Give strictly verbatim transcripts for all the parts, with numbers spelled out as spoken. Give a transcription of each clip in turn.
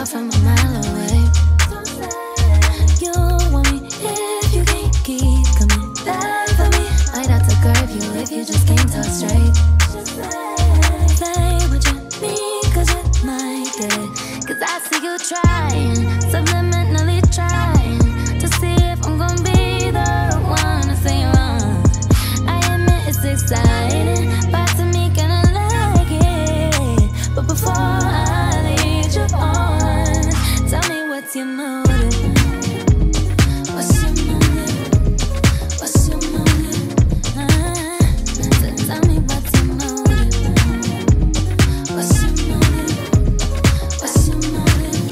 from a mile away. You want me if you can't keep coming back for me. Might have to curve you if you just can't talk straight. Say what you mean, cause you might get it. Cause I see you trying, subliminally trying to see if I'm gonna be the one to say you're wrong. I admit it's exciting, but to me kinda like it. But before I lead you on, tell me what's your motive. What's your motive? What's your motive? Uh, so tell me what's your motive. What's your motive? What's your motive?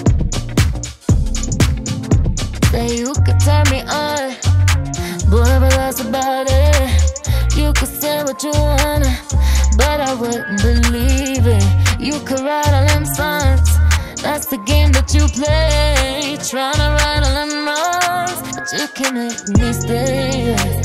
Say you could turn me on, boy, but that's about it. You could say what you wanna, but I wouldn't believe it. You could write all them songs, that's the game that you play. Tryna write all them wrongs, but you can't make me stay.